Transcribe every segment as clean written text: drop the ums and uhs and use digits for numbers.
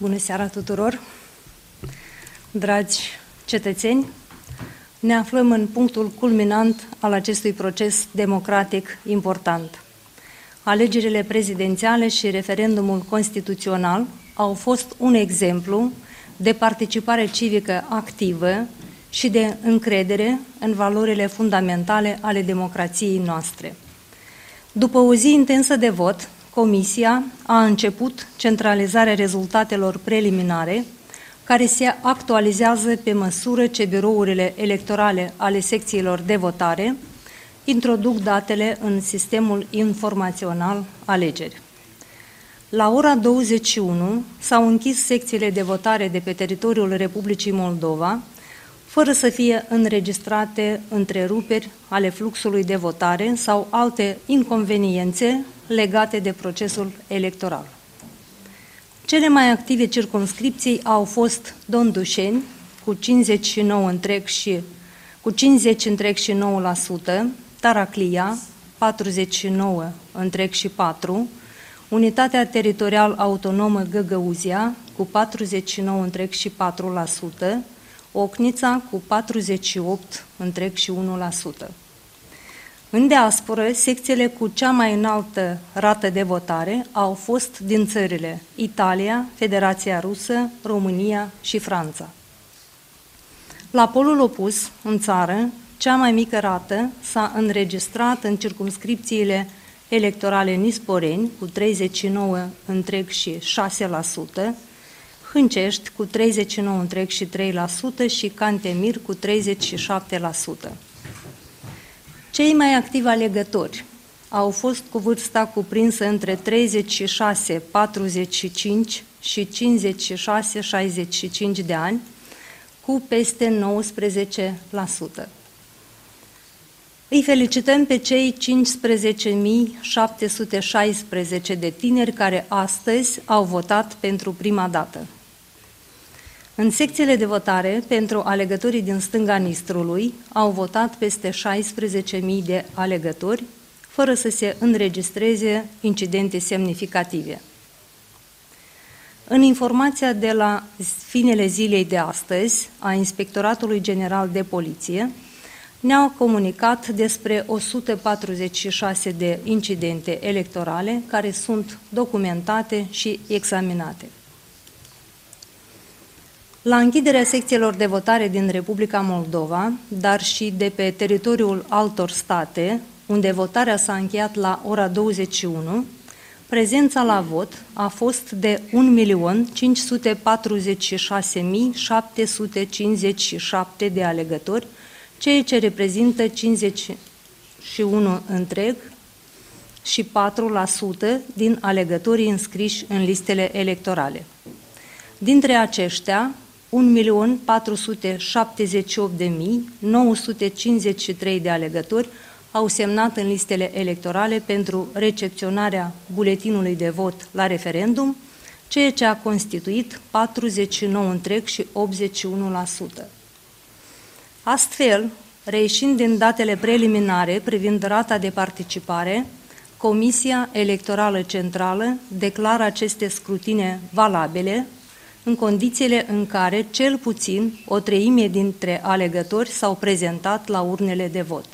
Bună seara tuturor! Dragi cetățeni, ne aflăm în punctul culminant al acestui proces democratic important. Alegerile prezidențiale și referendumul constituțional au fost un exemplu de participare civică activă și de încredere în valorile fundamentale ale democrației noastre. După o zi intensă de vot, Comisia a început centralizarea rezultatelor preliminare, care se actualizează pe măsură ce birourile electorale ale secțiilor de votare introduc datele în sistemul informațional alegeri. La ora 21 s-au închis secțiile de votare de pe teritoriul Republicii Moldova, fără să fie înregistrate întreruperi ale fluxului de votare sau alte inconveniențe legate de procesul electoral. Cele mai active circumscripții au fost Dondușeni, cu 50,9%, Taraclia, 49,4%, Unitatea Teritorial Autonomă Găgăuzia, cu 49,4%, Ocnița, cu 48,1%. În diasporă, secțiile cu cea mai înaltă rată de votare au fost din țările Italia, Federația Rusă, România și Franța. La polul opus, în țară, cea mai mică rată s-a înregistrat în circumscripțiile electorale Nisporeni, cu 39,6%, Hâncești, cu 39,3% și Cantemir, cu 37%. Cei mai activi alegători au fost cu vârsta cuprinsă între 36-45 și 56-65 de ani, cu peste 19%. Îi felicităm pe cei 15.716 de tineri care astăzi au votat pentru prima dată. În secțiile de votare, pentru alegătorii din stânga Nistrului, au votat peste 16.000 de alegători, fără să se înregistreze incidente semnificative. În informația de la finele zilei de astăzi a Inspectoratului General de Poliție, ne-au comunicat despre 146 de incidente electorale care sunt documentate și examinate. La închiderea secțiilor de votare din Republica Moldova, dar și de pe teritoriul altor state, unde votarea s-a încheiat la ora 21, prezența la vot a fost de 1.546.757 de alegători, ceea ce reprezintă 51,4% din alegătorii înscriși în listele electorale. Dintre aceștia, 1.478.953 de alegători au semnat în listele electorale pentru recepționarea buletinului de vot la referendum, ceea ce a constituit 49,81%. Astfel, reieșind din datele preliminare privind rata de participare, Comisia Electorală Centrală declară aceste scrutine valabile în condițiile în care cel puțin o treime dintre alegători s-au prezentat la urnele de vot.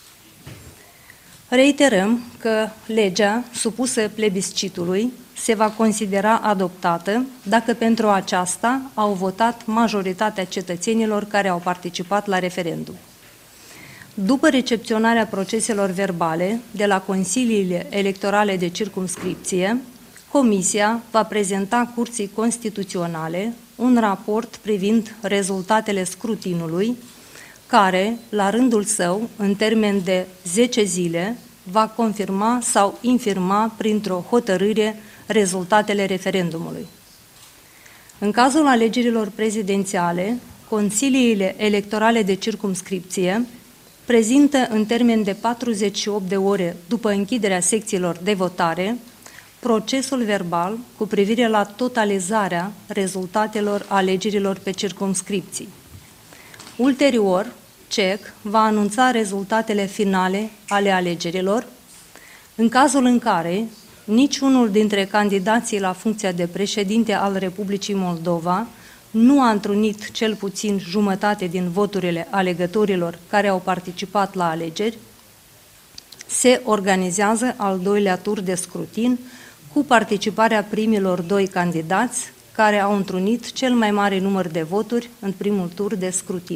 Reiterăm că legea supusă plebiscitului se va considera adoptată dacă pentru aceasta au votat majoritatea cetățenilor care au participat la referendum. După recepționarea proceselor verbale de la consiliile electorale de circumscripție, Comisia va prezenta Curții Constituționale un raport privind rezultatele scrutinului, care, la rândul său, în termen de 10 zile, va confirma sau infirma printr-o hotărâre rezultatele referendumului. În cazul alegerilor prezidențiale, consiliile electorale de circumscripție prezintă în termen de 48 de ore după închiderea secțiilor de votare procesul verbal cu privire la totalizarea rezultatelor alegerilor pe circumscripții. Ulterior, CEC va anunța rezultatele finale ale alegerilor, în cazul în care niciunul dintre candidații la funcția de președinte al Republicii Moldova nu a întrunit cel puțin jumătate din voturile alegătorilor care au participat la alegeri, se organizează al doilea tur de scrutin cu participarea primilor doi candidați care au întrunit cel mai mare număr de voturi în primul tur de scrutin.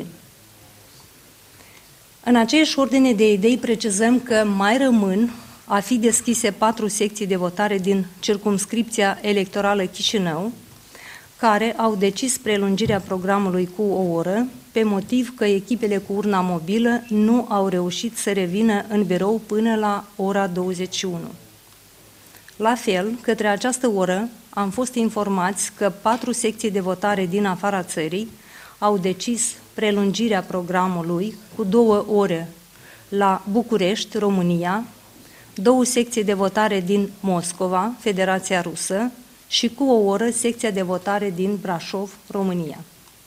În aceeași ordine de idei precizăm că mai rămân a fi deschise 4 secții de votare din circumscripția electorală Chișinău, care au decis prelungirea programului cu o oră, pe motiv că echipele cu urna mobilă nu au reușit să revină în birou până la ora 21. La fel, către această oră am fost informați că 4 secții de votare din afara țării au decis prelungirea programului cu 2 ore la București, România, 2 secții de votare din Moscova, Federația Rusă, și cu o oră secția de votare din Brașov, România.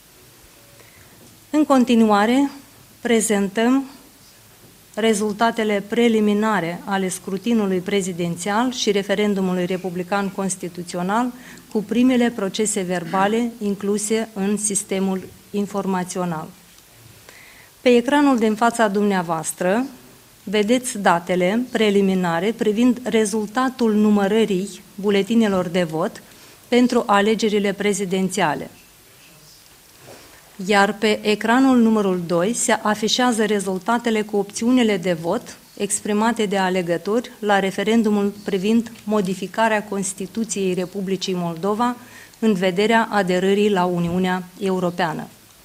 În continuare, prezentăm rezultatele preliminare ale scrutinului prezidențial și referendumului republican constituțional cu primele procese verbale incluse în sistemul informațional. Pe ecranul din fața dumneavoastră vedeți datele preliminare privind rezultatul numărării buletinelor de vot pentru alegerile prezidențiale. Iar pe ecranul numărul 2 se afișează rezultatele cu opțiunile de vot exprimate de alegători la referendumul privind modificarea Constituției Republicii Moldova în vederea aderării la Uniunea Europeană.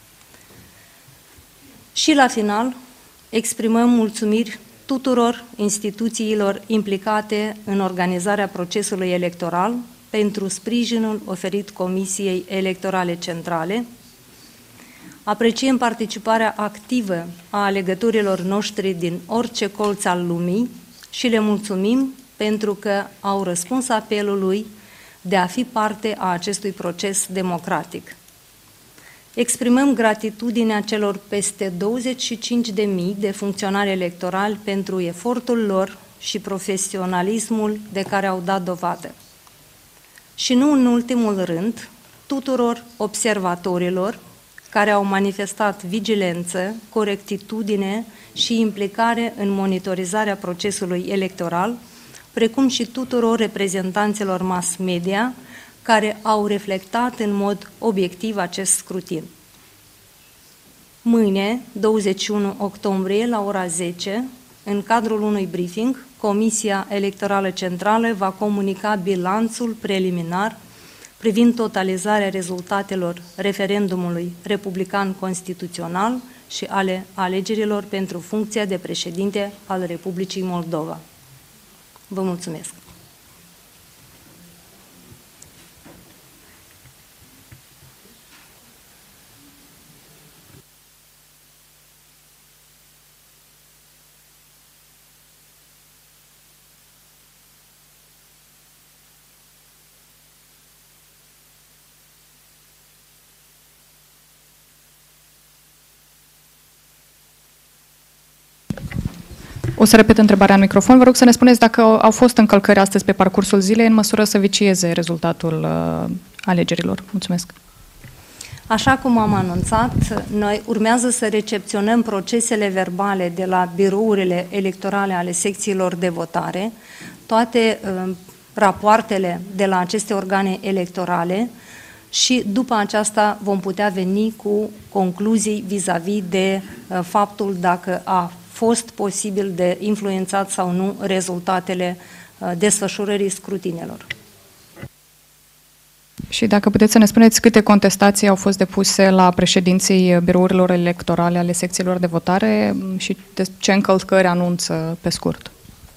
Și la final exprimăm mulțumiri tuturor instituțiilor implicate în organizarea procesului electoral pentru sprijinul oferit Comisiei Electorale Centrale. Apreciem participarea activă a alegătorilor noștri din orice colț al lumii și le mulțumim pentru că au răspuns apelului de a fi parte a acestui proces democratic. Exprimăm gratitudinea celor peste 25.000 de funcționari electorali pentru efortul lor și profesionalismul de care au dat dovadă. Și nu în ultimul rând, tuturor observatorilor care au manifestat vigilență, corectitudine și implicare în monitorizarea procesului electoral, precum și tuturor reprezentanților mass media care au reflectat în mod obiectiv acest scrutin. Mâine, 21 octombrie, la ora 10, în cadrul unui briefing, Comisia Electorală Centrală va comunica bilanțul preliminar privind totalizarea rezultatelor referendumului republican constituțional și ale alegerilor pentru funcția de președinte al Republicii Moldova. Vă mulțumesc! O să repet întrebarea în microfon. Vă rog să ne spuneți dacă au fost încălcări astăzi pe parcursul zilei în măsură să vicieze rezultatul alegerilor. Mulțumesc. Așa cum am anunțat, noi urmează să recepționăm procesele verbale de la birourile electorale ale secțiilor de votare, toate rapoartele de la aceste organe electorale și după aceasta vom putea veni cu concluzii vis-a-vis de faptul dacă a fost posibil de influențat sau nu rezultatele desfășurării scrutinelor. Și dacă puteți să ne spuneți câte contestații au fost depuse la președinții birourilor electorale ale secțiilor de votare și ce încălcări anunță pe scurt.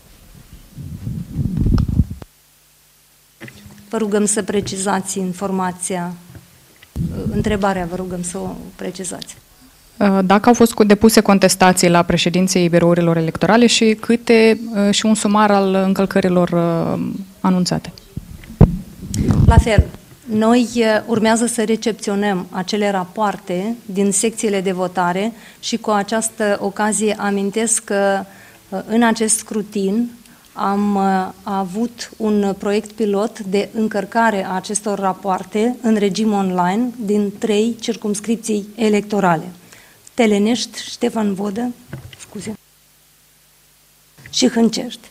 Vă rugăm să precizați informația, întrebarea vă rugăm să o precizați. Dacă au fost depuse contestații la președinții birourilor electorale și câte și un sumar al încălcărilor anunțate. La fel, noi urmează să recepționăm acele rapoarte din secțiile de votare și cu această ocazie amintesc că în acest scrutin am avut un proiect pilot de încărcare a acestor rapoarte în regim online din 3 circumscripții electorale. Telenești, Ștefan Vodă, și Hâncești.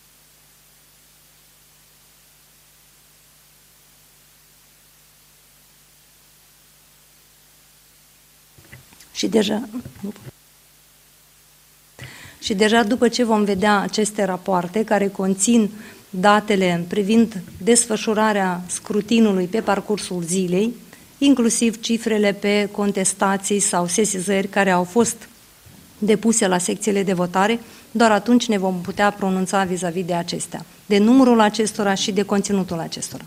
Și deja după ce vom vedea aceste rapoarte care conțin datele privind desfășurarea scrutinului pe parcursul zilei, inclusiv cifrele pe contestații sau sesizări care au fost depuse la secțiile de votare, doar atunci ne vom putea pronunța vis-a-vis de acestea, de numărul acestora și de conținutul acestora.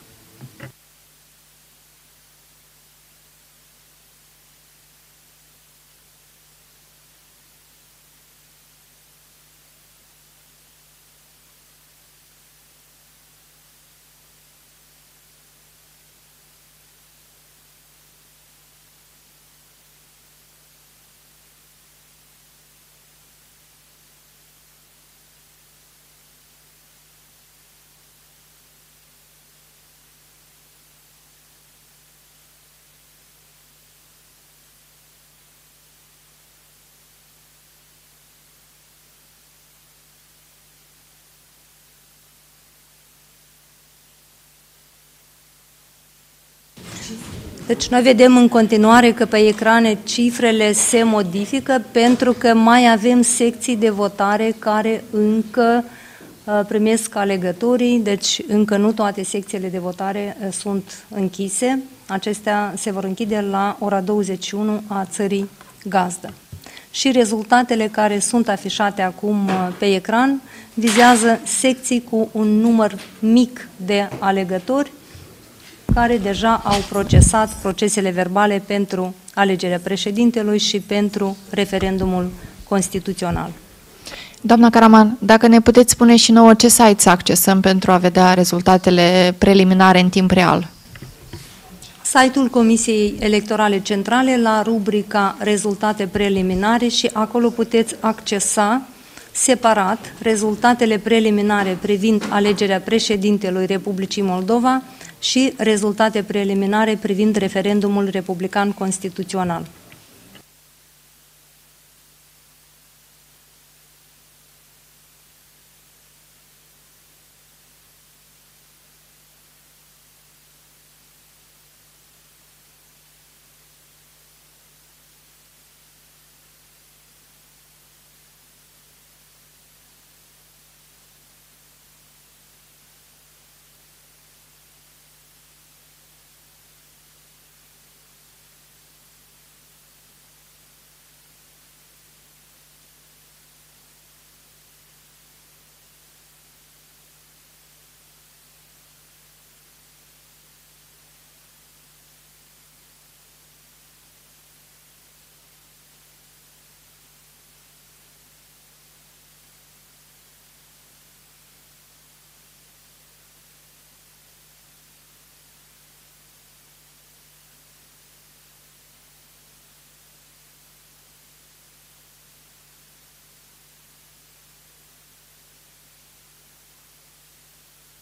Deci noi vedem în continuare că pe ecrane cifrele se modifică pentru că mai avem secții de votare care încă primesc alegătorii, deci încă nu toate secțiile de votare sunt închise. Acestea se vor închide la ora 21 a țării gazdă. Și rezultatele care sunt afișate acum pe ecran vizează secții cu un număr mic de alegători care deja au procesat procesele verbale pentru alegerea președintelui și pentru referendumul constituțional. Doamna Caraman, dacă ne puteți spune și nouă ce site să accesăm pentru a vedea rezultatele preliminare în timp real? Site-ul Comisiei Electorale Centrale la rubrica Rezultate preliminare și acolo puteți accesa separat rezultatele preliminare privind alegerea președintelui Republicii Moldova și rezultate preliminare privind referendumul republican constituțional.